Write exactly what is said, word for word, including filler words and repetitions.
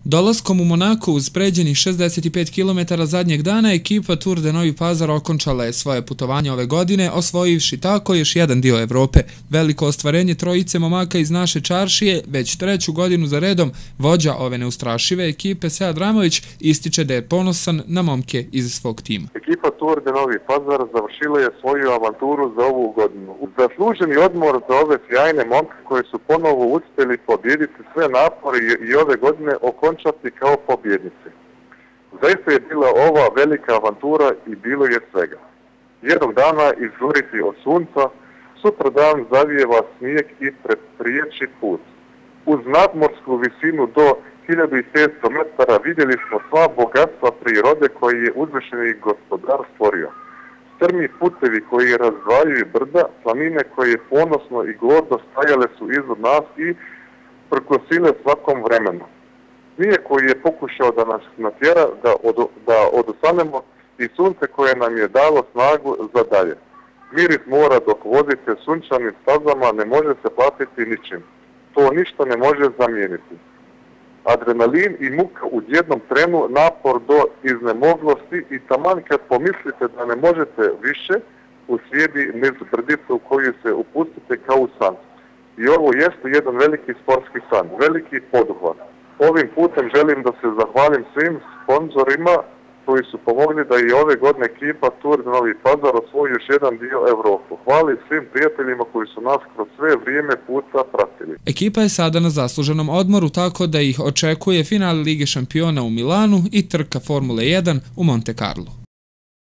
Dolaskom u Monako uz pređenih šezdeset pet kilometara zadnjeg dana, ekipa Tour de Novi Pazar okončala je svoje putovanje ove godine, osvojivši tako još jedan dio Evrope. Veliko ostvarenje trojice momaka iz naše čaršije, već treću godinu za redom, vođa ove neustrašive ekipe Sead Ramović ističe da je ponosan na momke iz svog tima. Ekipa Tour de Novi Pazar završila je svoju avanturu za ovu godinu. Zasluženi odmor za ove sjajne momke koji su ponovo uspjeli pobijediti sve napore i ove godine okončati kao pobjednici. Zaista je bila ova velika avantura i bilo je svega. Jednog dana izgoriti od sunca, sutra dan zavijeva snijeg i prepriječi put. Uz nadmorsku visinu do hiljadu petsto metara vidjeli smo sva bogatstva prirode koje je uzvišeni gospodar stvorio. Strmi putevi koji razdvajaju brda, planine koje ponosno i gordo stajale su iznad nas i prkosile svakom vremenu. Nije koji je pokušao da nas natjera da, od, da odustanemo i sunce koje nam je dalo snagu za dalje. Miris mora dok vozite sunčanim stazama ne može se platiti ničim. To ništa ne može zamijeniti. Adrenalin i muka u jednom trenu, napor do iznemoglosti i taman kad pomislite da ne možete više, uslijedi niz brdica u koju se upustite kao u san. I ovo jeste jedan veliki sportski san, veliki poduhvat. Ovim putem želim da se zahvalim svim sponzorima koji su pomogli da i ove godine ekipa Tour de Novi Pazar osvoji još jedan dio Evropu. Hvala svim prijateljima koji su nas kroz sve vrijeme puta pratili. Ekipa je sada na zasluženom odmoru, tako da ih očekuje final Lige šampiona u Milanu i trka Formule jedan u Monte Carlo.